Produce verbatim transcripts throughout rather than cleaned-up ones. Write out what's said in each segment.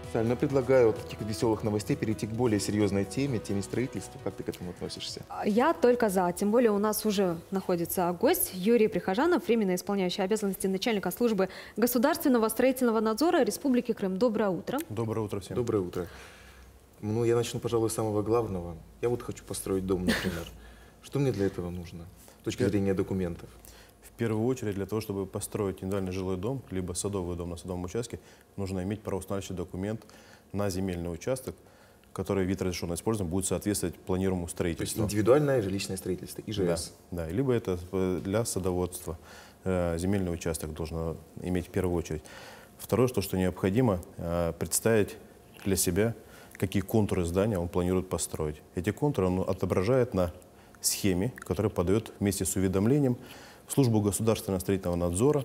Специально предлагаю от таких веселых новостей перейти к более серьезной теме, теме строительства. Как ты к этому относишься? Я только за. Тем более у нас уже находится гость Юрий Прихожанов, временно исполняющий обязанности начальника службы государственного строительного надзора Республики Крым. Доброе утро. Доброе утро всем. Доброе утро. Ну, я начну, пожалуй, с самого главного. Я вот хочу построить дом, например. Что мне для этого нужно с точки зрения документов? В первую очередь, для того, чтобы построить индивидуальный жилой дом, либо садовый дом на садовом участке, нужно иметь правоустанавливающий документ на земельный участок, который вид разрешенного использования будет соответствовать планируемому строительству. То есть индивидуальное жилищное строительство, ИЖС. Да, да, либо это для садоводства. Земельный участок должен иметь в первую очередь. Второе, что, что необходимо, представить для себя, какие контуры здания он планирует построить. Эти контуры он отображает на схеме, которую подает вместе с уведомлением в службу государственного строительного надзора.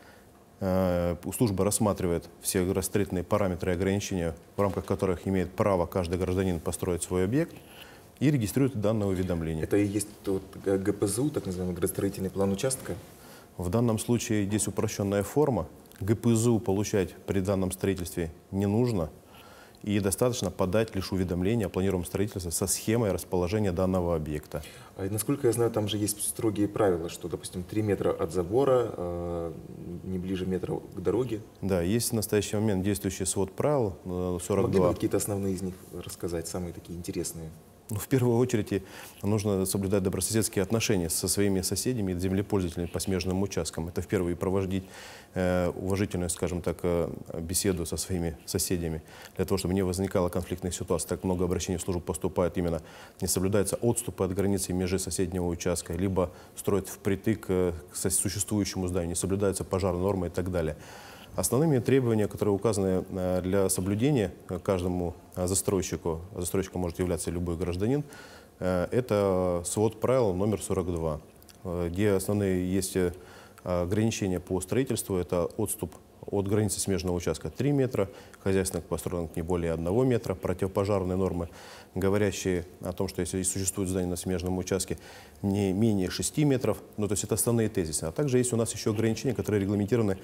Служба рассматривает все строительные параметры и ограничения, в рамках которых имеет право каждый гражданин построить свой объект, и регистрирует данное уведомление. Это и есть тот ГПЗУ, так называемый градостроительный план участка? В данном случае здесь упрощенная форма. ГПЗУ получать при данном строительстве не нужно. И достаточно подать лишь уведомление о планируемом строительстве со схемой расположения данного объекта. А, насколько я знаю, там же есть строгие правила, что, допустим, три метра от забора, э, не ближе метра к дороге. Да, есть в настоящий момент действующий свод правил э, сорок два. Могли бы какие-то основные из них рассказать, самые такие интересные? Ну, в первую очередь нужно соблюдать добрососедские отношения со своими соседями и землепользователями по смежным участкам. Это в первую очередь проводить э, уважительную, скажем так, э, беседу со своими соседями, для того, чтобы не возникало конфликтных ситуаций. Так много обращений в службу поступает именно, не соблюдаются отступы от границы межи соседнего участка, либо строят впритык э, к существующему зданию, не соблюдаются пожарные нормы и так далее. Основными требованиями, которые указаны для соблюдения каждому застройщику, застройщиком может являться любой гражданин, это свод правил номер сорок два, где основные есть ограничения по строительству. Это отступ от границы смежного участка три метра, хозяйственных построек не более одного метра, противопожарные нормы, говорящие о том, что если существует здание на смежном участке, не менее шести метров, ну, то есть это основные тезисы. А также есть у нас еще ограничения, которые регламентированы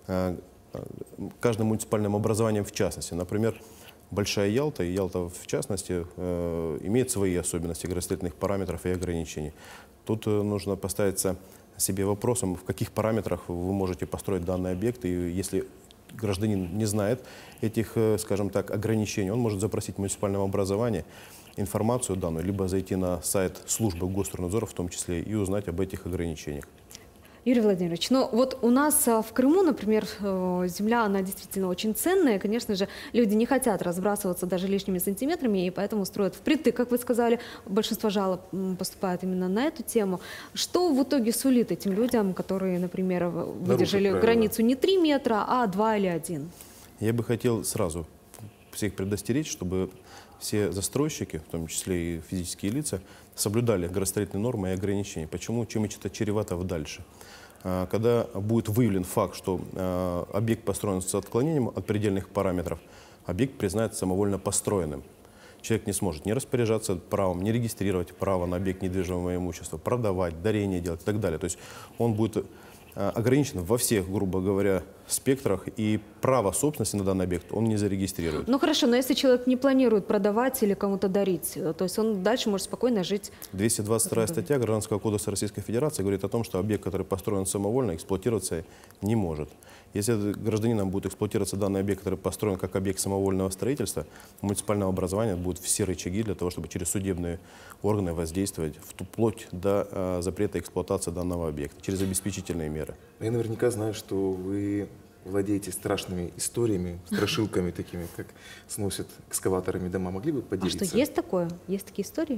каждым муниципальным образованием в частности. Например, Большая Ялта, и Ялта в частности, э, имеет свои особенности градостроительных параметров и ограничений. Тут э, нужно поставиться себе вопросом, в каких параметрах вы можете построить данный объект, и если гражданин не знает этих, э, скажем так, ограничений, он может запросить в муниципальном образовании информацию данную, либо зайти на сайт службы Госстроенадзора в том числе и узнать об этих ограничениях. Юрий Владимирович, ну вот у нас в Крыму, например, земля, она действительно очень ценная. Конечно же, люди не хотят разбрасываться даже лишними сантиметрами, и поэтому строят впритык, как вы сказали. Большинство жалоб поступает именно на эту тему. Что в итоге сулит этим людям, которые, например, выдержали границу не три метра, а два или один? Я бы хотел сразу всех предостеречь, чтобы все застройщики, в том числе и физические лица, соблюдали градостроительные нормы и ограничения. Почему? Чем это чревато дальше? Когда будет выявлен факт, что объект построен с отклонением от предельных параметров, объект признается самовольно построенным. Человек не сможет не распоряжаться правом, не регистрировать право на объект недвижимого имущества, продавать, дарение делать и так далее. То есть он будет ограничен во всех, грубо говоря, спектрах, и право собственности на данный объект он не зарегистрирует. Ну хорошо, но если человек не планирует продавать или кому-то дарить, то есть он дальше может спокойно жить? двести двадцать вторая статья Гражданского кодекса Российской Федерации говорит о том, что объект, который построен самовольно, эксплуатироваться не может. Если гражданином будет эксплуатироваться данный объект, который построен как объект самовольного строительства, муниципального образования будут все рычаги для того, чтобы через судебные органы воздействовать вплоть до э, запрета эксплуатации данного объекта, через обеспечительные меры. Я наверняка знаю, что вы владеете страшными историями, страшилками такими, как сносят экскаваторами дома. Могли бы поделиться? А что, есть такое? Есть такие истории?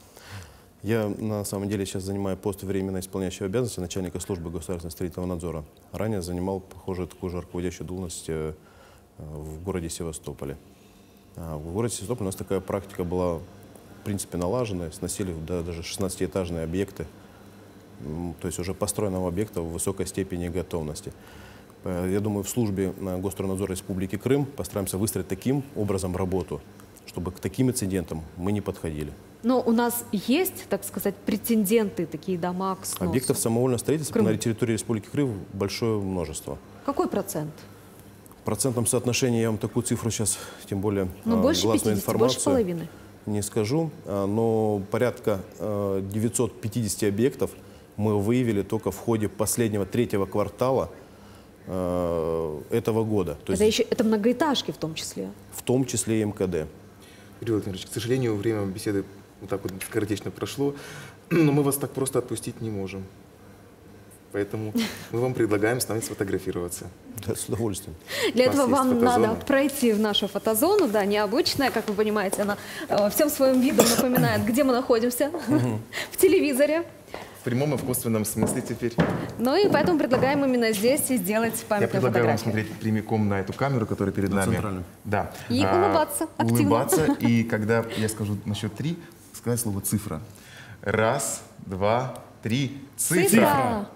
Я на самом деле сейчас занимаю пост временно исполняющего обязанности начальника службы государственного строительного надзора. Ранее занимал, похоже, такую же руководящую должность в городе Севастополе. В городе Севастополе у нас такая практика была, в принципе, налажена, сносили да, даже шестнадцатиэтажные объекты, то есть уже построенного объекта в высокой степени готовности. Я думаю, в службе Госстроенадзора Республики Крым постараемся выстроить таким образом работу, чтобы к таким инцидентам мы не подходили. Но у нас есть, так сказать, претенденты, такие дома к сносу? Объектов самовольного строительства на территории Республики Крым большое множество. Какой процент? В процентном соотношении я вам такую цифру сейчас, тем более Ну, э, больше гласную пятидесяти, больше информацию, половины. не скажу, а, но порядка э, девятьсот пятьдесят объектов мы выявили только в ходе последнего третьего квартала э, этого года. То Это есть еще это многоэтажки в том числе. в том числе и МКД. Юрий Владимирович, к сожалению, время беседы вот так вот скоротечно прошло, но мы вас так просто отпустить не можем. Поэтому мы вам предлагаем с нами сфотографироваться. Да, с удовольствием. Для У нас этого есть вам фотозона. надо пройти в нашу фотозону, да, необычная, как вы понимаете, она э, всем своим видом напоминает, где мы находимся, в телевизоре. В прямом и в косвенном смысле теперь. Ну и поэтому предлагаем именно здесь и сделать Я памятную предлагаю вам фотографию. смотреть прямиком на эту камеру, которая перед На нами. центральную. Да. И улыбаться активно. Улыбаться. И когда я скажу на счет три, сказать слово цифра. Раз, два, три. Цифра. Цифра!